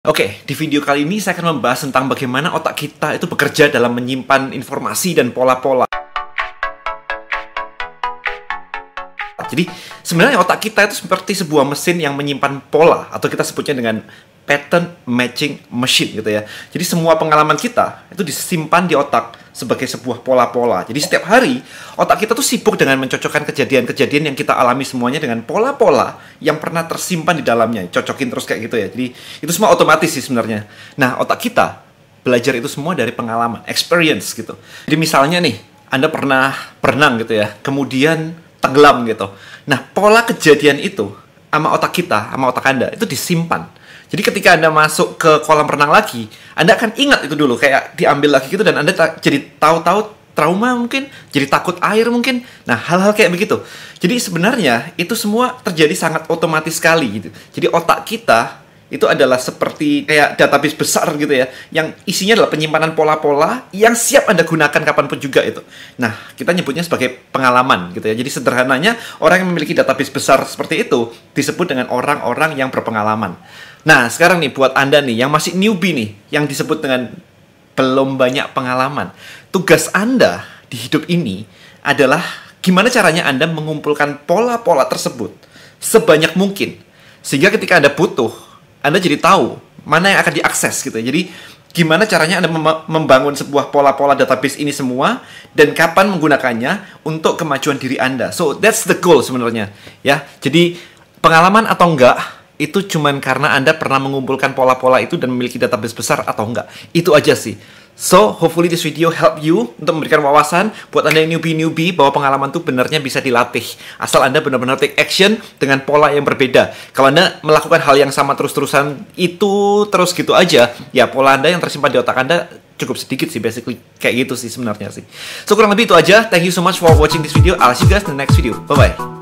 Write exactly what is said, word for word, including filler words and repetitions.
Oke, di video kali ini saya akan membahas tentang bagaimana otak kita itu bekerja dalam menyimpan informasi dan pola-pola. Jadi, sebenarnya otak kita itu seperti sebuah mesin yang menyimpan pola, atau kita sebutnya dengan pattern matching machine gitu ya. Jadi, semua pengalaman kita itu disimpan di otak sebagai sebuah pola-pola. Jadi, setiap hari, otak kita tuh sibuk dengan mencocokkan kejadian-kejadian yang kita alami semuanya dengan pola-pola yang pernah tersimpan di dalamnya. Cocokin terus kayak gitu ya. Jadi, itu semua otomatis sih sebenarnya. Nah, otak kita belajar itu semua dari pengalaman, experience gitu. Jadi, misalnya nih, Anda pernah berenang gitu ya, kemudian tenggelam gitu. Nah, pola kejadian itu sama otak kita, sama otak Anda, itu disimpan. Jadi ketika Anda masuk ke kolam renang lagi, Anda akan ingat itu dulu, kayak diambil lagi gitu, dan Anda jadi tahu-tahu trauma mungkin, jadi takut air mungkin. Nah, hal-hal kayak begitu. Jadi sebenarnya itu semua terjadi sangat otomatis sekali gitu. Jadi otak kita itu adalah seperti kayak database besar gitu ya, yang isinya adalah penyimpanan pola-pola yang siap Anda gunakan kapanpun juga itu. Nah, kita nyebutnya sebagai pengalaman gitu ya. Jadi sederhananya, orang yang memiliki database besar seperti itu disebut dengan orang-orang yang berpengalaman. Nah, sekarang nih buat Anda nih yang masih newbie nih, yang disebut dengan belum banyak pengalaman, tugas Anda di hidup ini adalah gimana caranya Anda mengumpulkan pola-pola tersebut sebanyak mungkin, sehingga ketika Anda butuh, Anda jadi tahu mana yang akan diakses gitu ya. Jadi gimana caranya Anda mem membangun sebuah pola-pola database ini semua, dan kapan menggunakannya untuk kemajuan diri Anda. So that's the goal sebenarnya ya. Jadi pengalaman atau enggak itu cuman karena Anda pernah mengumpulkan pola-pola itu dan memiliki database besar atau enggak. Itu aja sih. So, hopefully this video help you untuk memberikan wawasan buat Anda yang newbie-newbie bahwa pengalaman itu benarnya bisa dilatih. Asal Anda benar-benar take action dengan pola yang berbeda. Kalau Anda melakukan hal yang sama terus-terusan, itu terus gitu aja, ya pola Anda yang tersimpan di otak Anda cukup sedikit sih, basically. Kayak gitu sih sebenarnya sih. So, kurang lebih itu aja. Thank you so much for watching this video. I'll see you guys in the next video. Bye-bye.